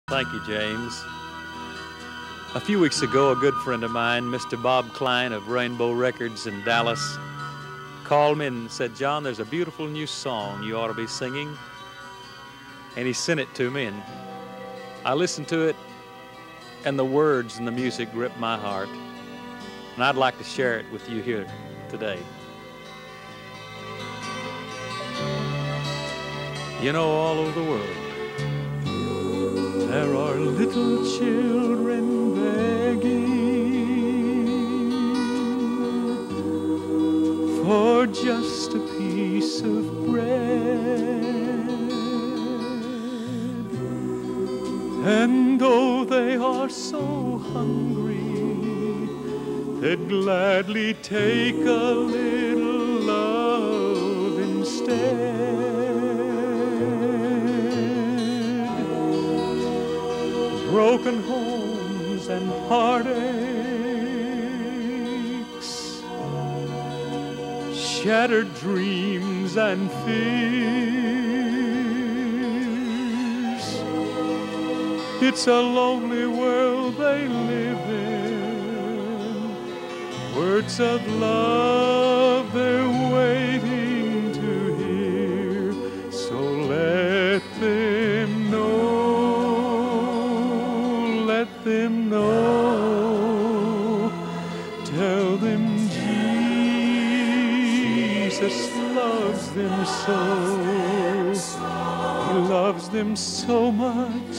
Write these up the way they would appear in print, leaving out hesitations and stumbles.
Thank you, James. A few weeks ago, a good friend of mine, Mr. Bob Klein of Rainbow Records in Dallas, called me and said, John, there's a beautiful new song you ought to be singing. And he sent it to me, and I listened to it, and the words and the music gripped my heart. And I'd like to share it with you here today. You know, all over the world, there are little children begging for just a piece of bread. And though they are so hungry, they'd gladly take a little love instead. Broken homes and heartaches, shattered dreams and fears. It's a lonely world they live in. Words of love they're waiting to hear. So let them know. Let them know, tell them Jesus loves them so. He loves them so much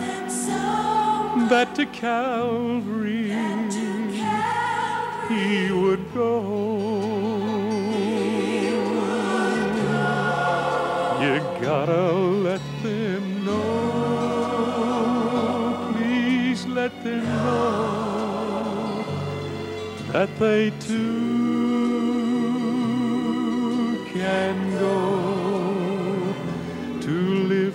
that to Calvary he would go. You gotta let them know. Let them know that they too can go to live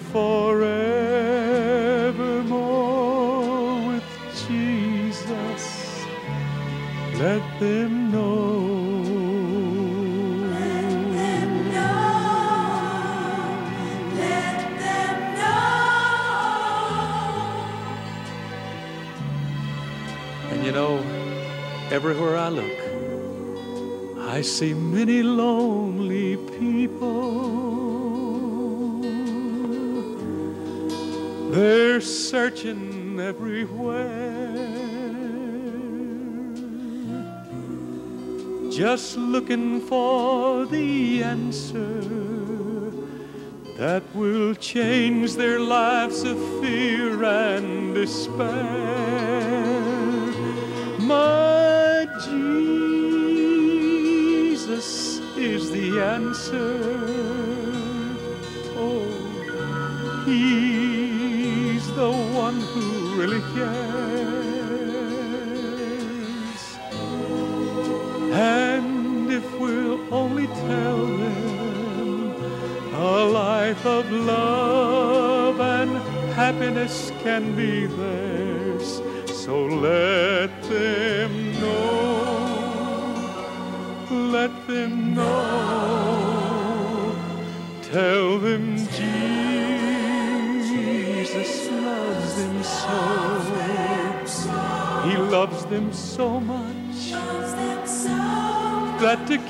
forevermore with Jesus. Let them know. You know, everywhere I look, I see many lonely people. They're searching everywhere, just looking for the answer that will change their lives of fear and despair. My Jesus is the answer. Oh, He's the one who really cares. And if we'll only tell them a life of love and happiness can be theirs. So let them know, let them know, tell them Jesus loves them so. He loves them so much that to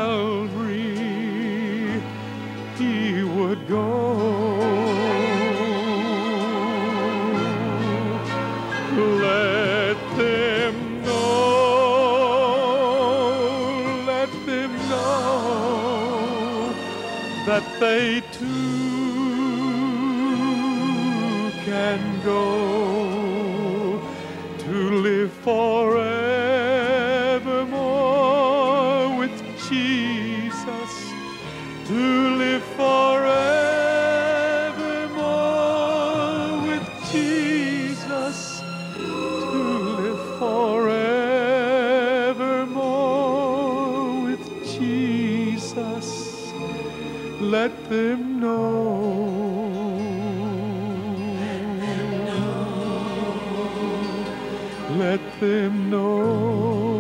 Calvary he would go. Let them know that they too can go to live forevermore with Jesus, to live forevermore with Jesus. Forevermore with Jesus, let them know. Let them know.